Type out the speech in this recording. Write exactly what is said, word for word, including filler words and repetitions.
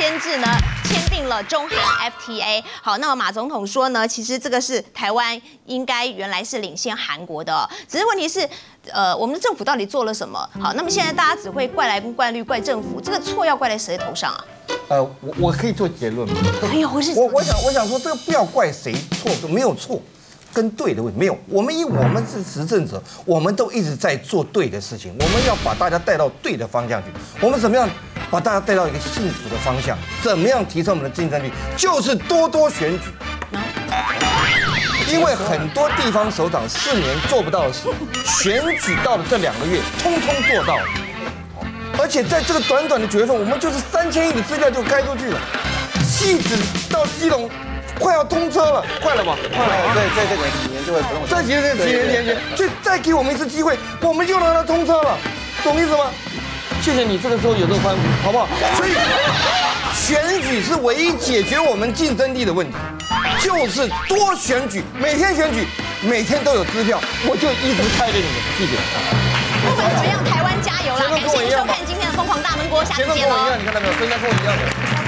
宣制呢签订了中韩 F T A。好，那么马总统说呢，其实这个是台湾应该原来是领先韩国的、哦，只是问题是，呃，我们的政府到底做了什么？好，那么现在大家只会怪来怪去怪政府，这个错要怪在谁头上啊？ 呃，我我可以做结论吗？ 可以，我是我我想我想说，这个不要怪谁错，没有错。 跟对的问题没有，我们因我们是执政者，我们都一直在做对的事情，我们要把大家带到对的方向去。我们怎么样把大家带到一个幸福的方向？怎么样提升我们的竞争力？就是多多选举。因为很多地方首长四年做不到的事，选举到了这两个月，通通做到了。而且在这个短短的九月份，我们就是三千亿的资料就开出去了，汐止到基隆。 快要通车了，快了吧？快了， 对，在这个几年就会不用。 这几年、几年前前，就再给我们一次机会，我们就让它通车了，懂意思吗？谢谢你这个时候有这个宽宏，好不好？所以选举是唯一解决我们竞争力的问题，就是多选举，每天选举，每天都有支票，我就一直开着你们，谢谢。 不管怎么样，台湾加油啦！感谢收看今天的疯狂大闷锅，下次见喽！ 你看到没有，身材跟我一样的。